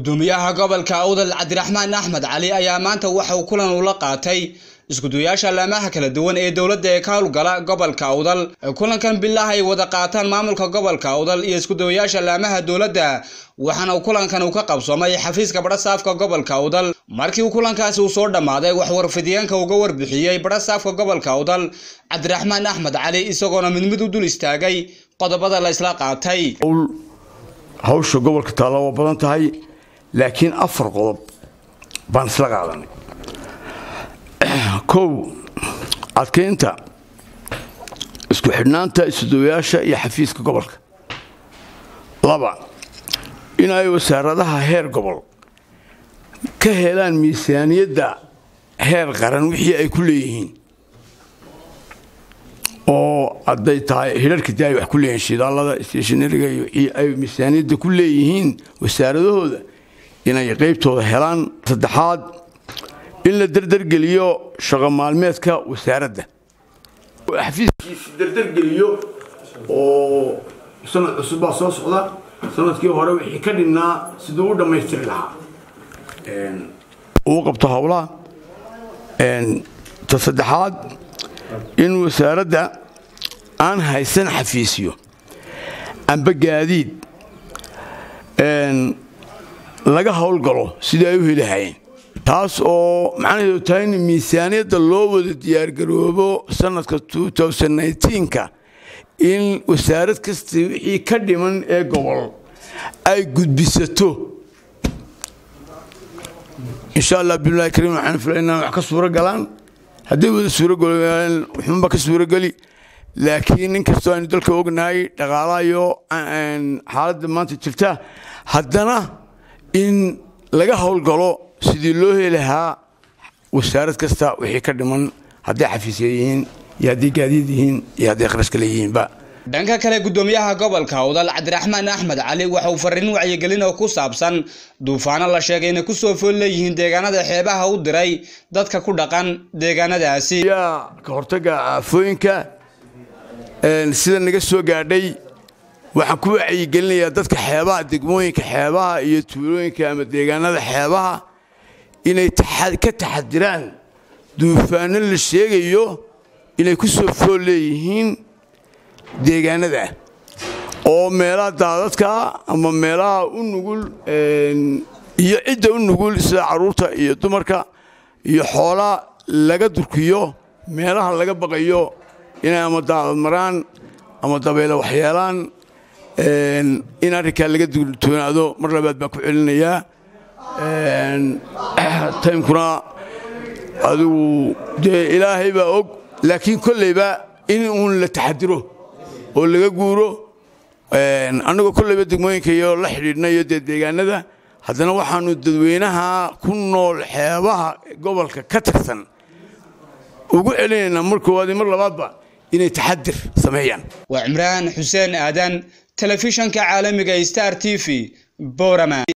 gudoomiyaha gobolka Awdal Cabdiraxmaan Axmed Cali ayaa maanta waxa uu kulan ula qaatay iskuduyaasha laamaha kala duwan ee dawladda ee ka howlgala gobolka Awdal. Kulankan billaah ay wada qaataan maamulka gobolka Awdal iyo iskuduyaasha laamaha dawladda waxaana kulankan uu ka qabsoomay xafiiska Barasaafka gobolka Awdal. Markii uu kulankaasi uu soo dhamaaday wax warfidiyeenka uga warbixiyay Barasaafka gobolka Awdal Cabdiraxmaan Axmed Cali isagoo mid u dul istaagay qodobada la isla qaatay. hawsha gobolka talaabo badan tahay laakiin afar qodob baan isla qaadanay. kow adkeynta isku xidhnaanta isduuyaasha iyo xafiiska gobolka. laba in ay wasaaradaha heer gobol ka helaan miisaaniyadda heer qaran wixii ay ku leeyihiin oo aday tahay hirarka day wax ku leeyihiin shidaalada stationariga iyo ay miisaaniyadda ku leeyihiin wasaaradahooda inay qaybtooda helaan. saddexaad in la dardargeliyo shaqo maalmeedka wasaaradda xafiiskiisa dardargeliyo oo sanad cusub soo socda sanadkii hore wixii ka dhinaa sidoo u dhameystiri lahaa uu qabto hawlaha. saddexaad in wasaaradda aan haysan xafiisyo amba gaadiid laga howlgalo sidii ay u heli hayeen, taas oo macnaheedu tahay in miisaaniyadda loo wada diyaargaroobo sanadka 2019ka in wasaarad kasta wixii ka dhiman ee gobol ay gudbisato. insha Allah billahi kariim waxaan filaynaa wax ka suura galaan haddii wada suura galaan wuxuunba ka suura gali. laakiin in kastoo aan dalka ognahay dhaqaalaha iyo xaaladda maanta jirta haddana in laga howlgalo sidii loo heli lahaa wasaarad kasta wixii ka dhiman haddii xafiisyo yihiin iyo haddii gaadiid yihiin iyo haddii kharash kale yihiinba. dhanka kale gudoomiyaha gobolka Awdal Cabdiraxmaan Axmed Cali waxa uu fariin wacyigelin oo ku saabsan duufaano la sheegay inay ku soo fool leeyihiin deegaanada xeebaha u diray dadka ku dhaqan deegaanadaasi. ka hortagga aafooyinka sida naga soo gaadhay waxaan ku wacyigelinayaa dadka xeebaha degmooyinka xeebaha iyo tuulooyinka ama deegaanada xeebaha inay ka taxadiraan duufaano la sheegayo inay ku soo fool leeyihiin deegaanada oo meelaha daadadka ama meelaha u nugul iyo cidda u nugul sida caruurta iyo dumarka iyo xoolaha laga durkiyo meelaha laga baqayo inay ama daadad maraan ama dabaylo waxyeelaan. in arrinkaa laga toonaado mar labaad baan ku celinayaa. timekuna adigu dee ilaahay baa og laakiin kolleyba in uun la taxadiro oo laga guuro. annagoo kolleyba degmooyinka iyo la xidhiidhnayo dee deegaanada haddana waxaanu dadweynaha ku nool xeebaha gobolka ka tirsan ugu celinaynaa mar koowaad iyo mar labaadba inay taxadir sameeyaan. waa Cimraan Xuseen Aadan telefishanka caalamiga Star TV Boorama.